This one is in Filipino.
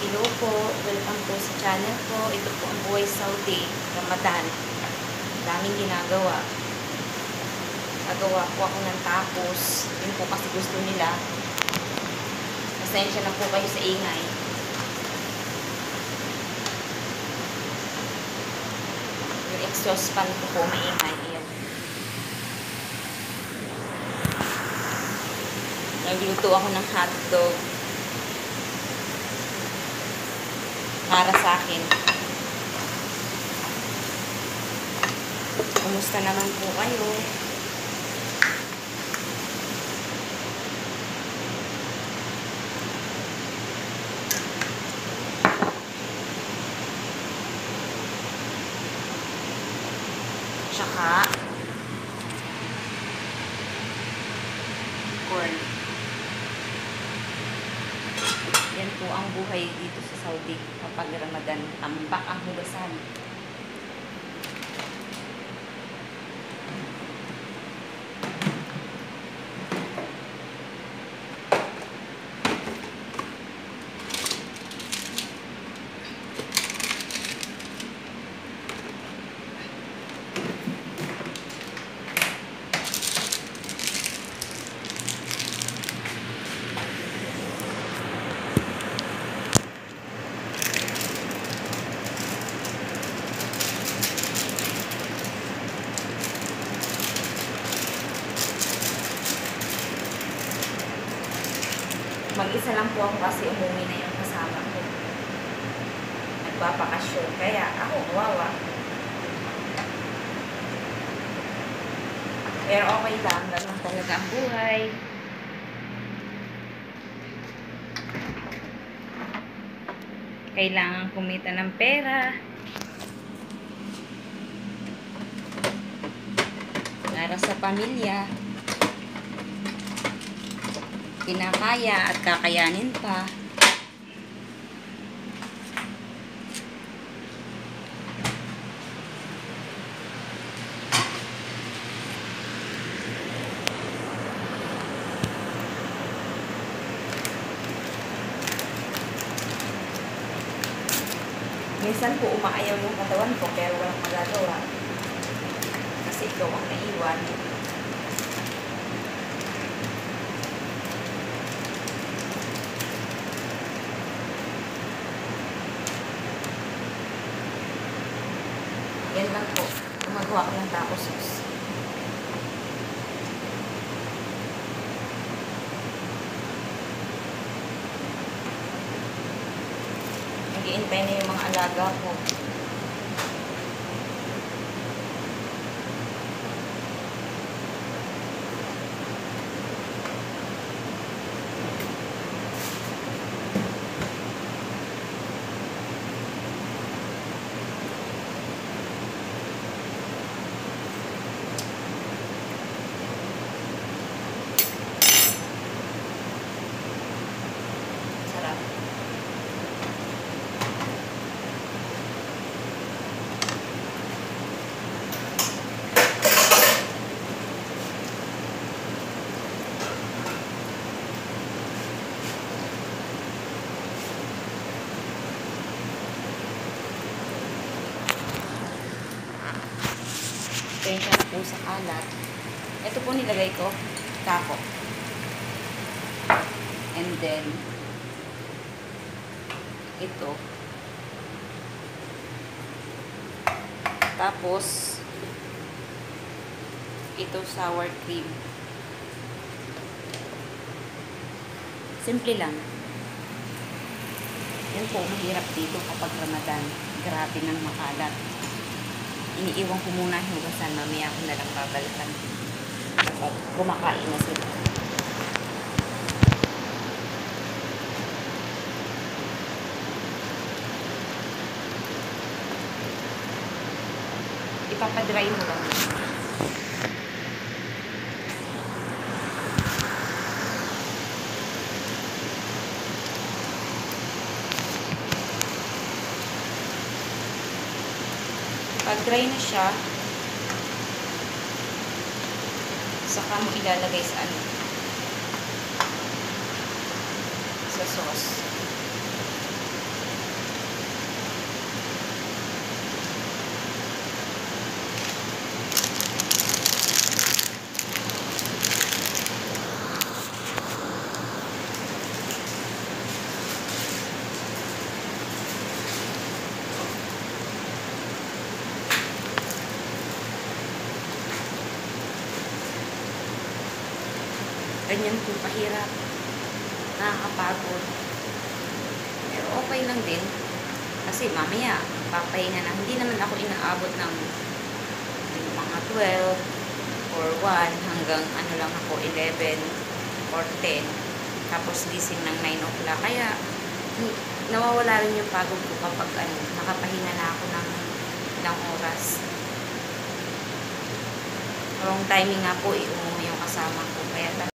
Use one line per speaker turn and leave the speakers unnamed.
Hello po, welcome po sa channel ko. Ito po ang buhay Saudi, Ramadan. Daming ginagawa. Nagawa po ako ng tapos. Yun po kasi gusto nila. Pasensya na po kayo sa ingay. Yung exhaust fan ko po maingay. Ayan. Nagluto ako ng hotdog. Para sa akin. Kumusta naman po kayo? Tsaka corn. Yan po ang buhay dito sa Saudi kapag Ramadan. Tambak ang hugasan. Mag-isa lang po ako kasi umuwi na yung kasama ko. Nagpapakasyon. Kaya ako, kawawa. Pero okay lang. Ganun talaga ang buhay. Kailangan kumita ng pera. Para sa pamilya. Kinakaya at kakayanin pa. Minsan po umaayaw yung katawan ko pero walang magagawa. Kasi ikaw ang naiwan. Yan lang po. Gumagawa ko ng taco sauce. Nag-iintay na yung mga alaga ko. Pasensya na po sa kalat. Ito po nilagay ko, taco. And then, ito. Tapos, ito sour cream. Simple lang. Yan po, mahirap dito kapag Ramadan. Grabe ng makalat. Iniiwan ko muna yung hugasan. Mamaya ako na lang babalikan kapag kumakain na sila. Ipapadry mo lang. Pag dry na siya, saka mo ilalagay sa ano, sa sauce. ganyan po kahirap. Nakakapagod. Pero okay lang din. Kasi mamaya, papahinga na. Hindi naman ako inaabot ng mga 12 or 1 hanggang ano lang ako, 11 or 10. Tapos gising ng 9 o'clock. Kaya, nawawala rin yung pagod ko kapag nakapahinga na ako ng ilang oras. Wrong timing nga po, umuwi yung kasama ko. Kaya